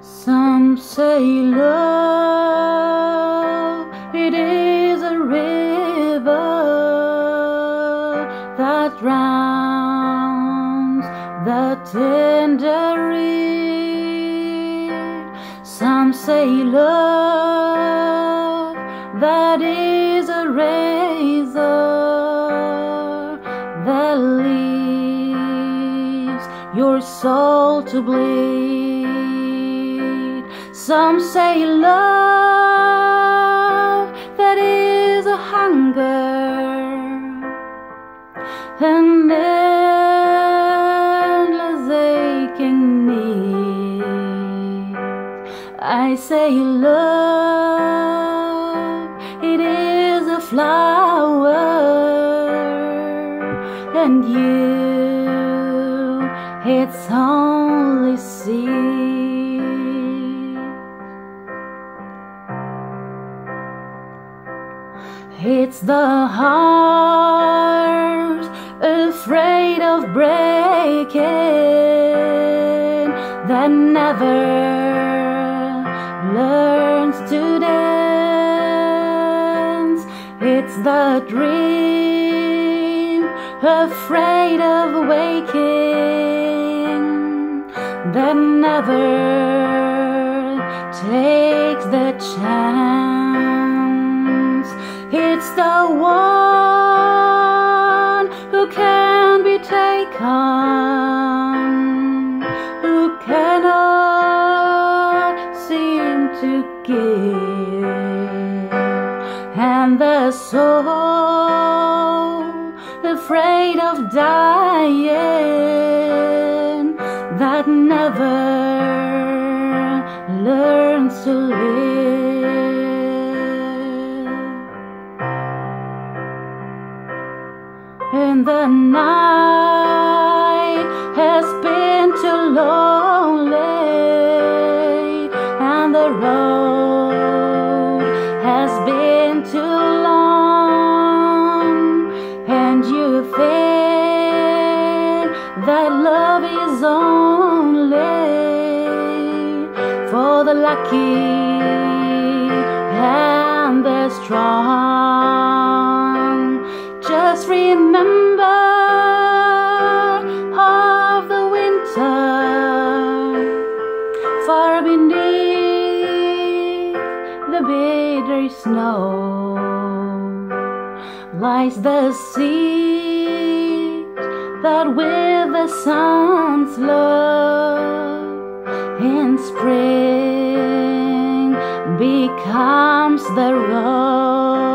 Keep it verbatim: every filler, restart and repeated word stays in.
Some say love, it is a river that drowns the tender reed. Some say love, that is a razor that leaves your soul to bleed. Some say love, that is a hunger, an endless aching need. I say love, it is a flower, and you, it's only seed. It's the heart afraid of breaking that never learns to dance. It's the dream afraid of waking that never takes the chance. It's the one who can be taken, who cannot seem to give, and the soul afraid of dying that never learns to live. And the night has been too lonely, and the road has been too long, and you think that love is only for the lucky and the strong. Just remember of the winter, far beneath the bitter snow lies the seed that with the sun's love in spring becomes the rose.